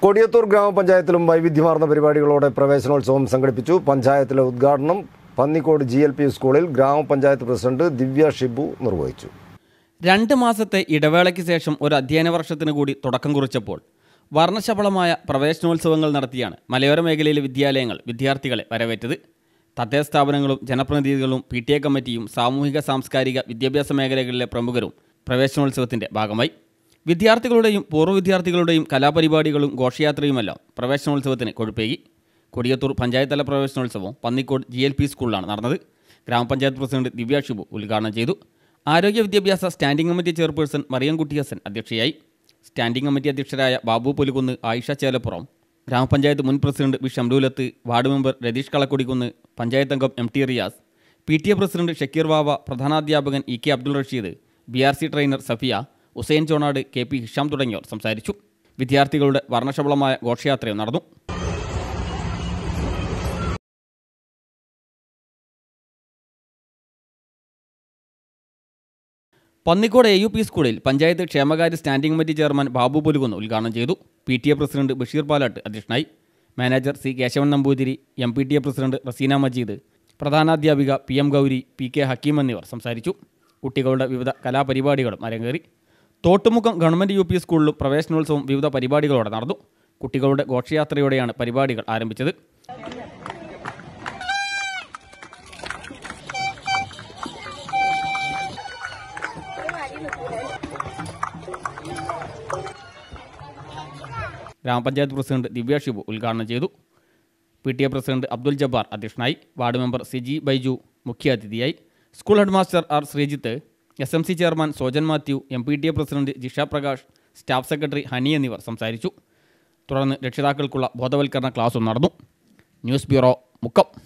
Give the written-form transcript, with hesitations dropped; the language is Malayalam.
കൊടിയത്തൂർ ഗ്രാമപഞ്ചായത്തിലും വൈവിധ്യമാർന്ന പരിപാടികളോടെ പ്രവേശനോത്സവം സംഘടിപ്പിച്ചു. പഞ്ചായത്തിലെ ഉദ്ഘാടനം പന്നിക്കോട് GLP സ്കൂളിൽ ഗ്രാമപഞ്ചായത്ത് പ്രസിഡന്റ് ദിവ്യ ഷിബു നിർവഹിച്ചു. 2 മാസത്തെ ഇടവേളയ്ക്ക് ശേഷം ഒരു അധ്യയന വർഷത്തിന് കൂടി തുടക്കം കുറിച്ചപ്പോൾ വർണ്ണശബളമായ പ്രവേശനോത്സവങ്ങൾ നടത്തിയാണ് മലയോര മേഖലയിലെ വിദ്യാലയങ്ങൾ വിദ്യാർത്ഥികളെ വരവേറ്റത്. തദ്ദേശ സ്ഥാപനങ്ങളും ജനപ്രതിനിധികളും PTA കമ്മിറ്റിയും സാമൂഹിക സാംസ്കാരിക വിദ്യാഭ്യാസ മേഖലകളിലെ പ്രമുഖരും പ്രവേശനോത്സവത്തിൻ്റെ ഭാഗമായി. വിദ്യാർത്ഥികളുടെയും പൂർവ്വ വിദ്യാർത്ഥികളുടെയും കലാപരിപാടികളും ഘോഷയാത്രയുമെല്ലാം പ്രവേശനോത്സവത്തിന് കൊഴുപ്പേകി. കൊടിയത്തൂർ പഞ്ചായത്ത് തല പ്രവേശനോത്സവം പന്നിക്കോട് GLP സ്കൂളിലാണ് നടന്നത്. ഗ്രാമപഞ്ചായത്ത് പ്രസിഡന്റ് ദിവ്യ ഷിബു ഉദ്ഘാടനം ചെയ്തു. ആരോഗ്യ വിദ്യാഭ്യാസ standing committee chairperson Mariyamkutty Hasan അധ്യക്ഷയായി. സ്റ്റാൻഡിംഗ് കമ്മിറ്റി അധ്യക്ഷരായ ബാബു പുലുകുന്ന്, ആയിഷ ചേലപ്പുറം, ഗ്രാമപഞ്ചായത്ത് മുൻ president B Shamlulath, ward member Ratheesh Kalakkudikkunnu, panchayat അംഗം MT Riyas, PTA president Shakkeer Vava, പ്രധാനാധ്യാപകൻ EK Abdul Rasheed, BRC trainer Safiya, Hussain Chonad, KP Hisham തുടങ്ങിയവർ സംസാരിച്ചു. വിദ്യാർത്ഥികളുടെ വർണ്ണശബളമായ ഘോഷയാത്രയും നടന്നു. പന്നിക്കോട് AUP സ്കൂളിൽ പഞ്ചായത്ത് ക്ഷേമകാര്യ standing committee chairman Babu Pulukunnu ഉദ്ഘാടനം ചെയ്തു. PTA പ്രസിഡന്റ് ബഷീർ പാലാട്ട് അധ്യക്ഷനായി. Manager C Kesavan Namboothiri, MPTA president Raseena Majeed, പ്രധാനാധ്യാപിക PM ഗൗരി, PK ഹക്കീം എന്നിവർ സംസാരിച്ചു. കുട്ടികളുടെ വിവിധ കലാപരിപാടികളും അരങ്ങേറി. തോട്ടുമുഖം ഗവൺമെൻറ് UP സ്കൂളിലും പ്രവേശനോത്സവം വിവിധ പരിപാടികളോടെ നടന്നു. കുട്ടികളുടെ ഘോഷയാത്രയോടെയാണ് പരിപാടികൾ ആരംഭിച്ചത്. ഗ്രാമപഞ്ചായത്ത് പ്രസിഡന്റ് ദിവ്യ ഷിബു ഉദ്ഘാടനം ചെയ്തു. PTA പ്രസിഡന്റ് അബ്ദുൽ ജബ്ബാർ അധ്യക്ഷനായി. വാർഡ് മെമ്പർ സിജി ബൈജു മുഖ്യാതിഥിയായി. School headmaster R Sreejith, SMC chairman Sojan Mathew, MPTA president Jisha Prakash, staff secretary Hani എന്നിവർ സംസാരിച്ചു. തുടർന്ന് രക്ഷിതാക്കൾക്കുള്ള ബോധവൽക്കരണ ക്ലാസും നടന്നു. News bureau, Mukkam.